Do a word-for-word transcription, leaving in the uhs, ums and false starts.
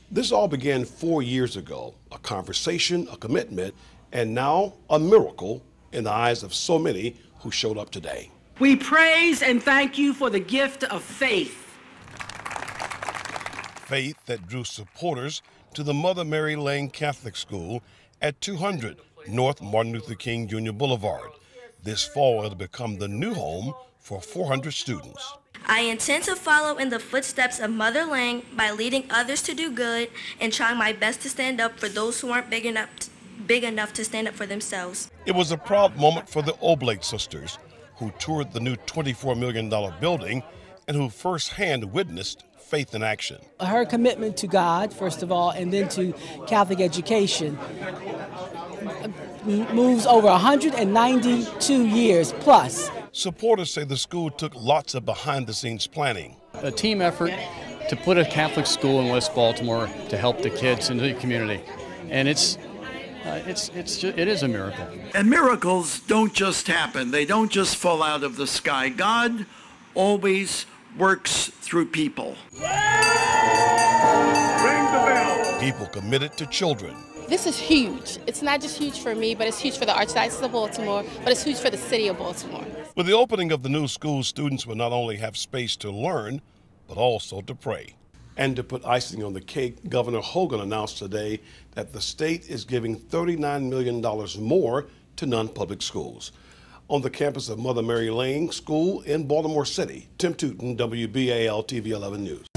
This all began four years ago, a conversation, a commitment, and now a miracle in the eyes of so many who showed up today. We praise and thank you for the gift of faith. Faith that drew supporters to the Mother Mary Lange Catholic School at two hundred North Martin Luther King Junior Boulevard. This fall, it'll become the new home for four hundred students. I intend to follow in the footsteps of Mother Lange by leading others to do good and trying my best to stand up for those who aren't big enough to, big enough to stand up for themselves. It was a proud moment for the Oblate sisters, who toured the new twenty-four million dollars building and who firsthand witnessed faith in action. Her commitment to God, first of all, and then to Catholic education moves over one hundred ninety-two years plus. Supporters say the school took lots of behind-the-scenes planning. A team effort to put a Catholic school in West Baltimore to help the kids in the community, and it's uh, it's it's ju- it is a miracle. And miracles don't just happen; they don't just fall out of the sky. God always works through people. Ring the bell. People committed to children. This is huge. It's not just huge for me, but it's huge for the Archdiocese of Baltimore, but it's huge for the city of Baltimore. With the opening of the new school, students will not only have space to learn, but also to pray. And to put icing on the cake, Governor Hogan announced today that the state is giving thirty-nine million dollars more to non-public schools. On the campus of Mother Mary Lange School in Baltimore City, Tim Tootin, W B A L T V eleven News.